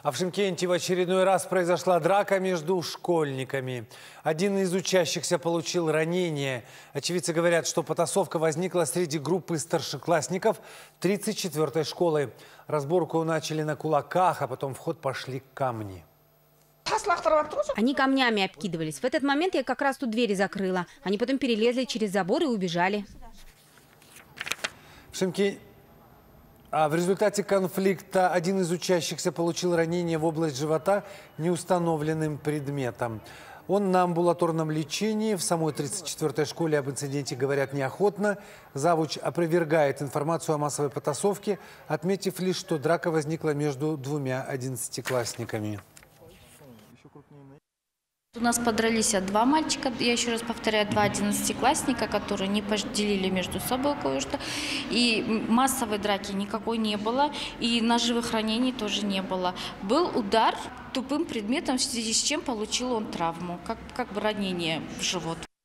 А в Шымкенте в очередной раз произошла драка между школьниками. Один из учащихся получил ранение. Очевидцы говорят, что потасовка возникла среди группы старшеклассников 34-й школы. Разборку начали на кулаках, а потом в ход пошли камни. Они камнями обкидывались. В этот момент я как раз тут двери закрыла. Они потом перелезли через забор и убежали. В результате конфликта один из учащихся получил ранение в область живота неустановленным предметом. Он на амбулаторном лечении. В самой 34-й школе об инциденте говорят неохотно. Завуч опровергает информацию о массовой потасовке, отметив лишь, что драка возникла между двумя 11-классниками. У нас подрались два мальчика, я еще раз повторяю, два 11-классника, которые не поделили между собой кое-что. И массовой драки никакой не было, и ножевых ранений тоже не было. Был удар тупым предметом, в связи с чем получил он травму, как бы ранение в живот.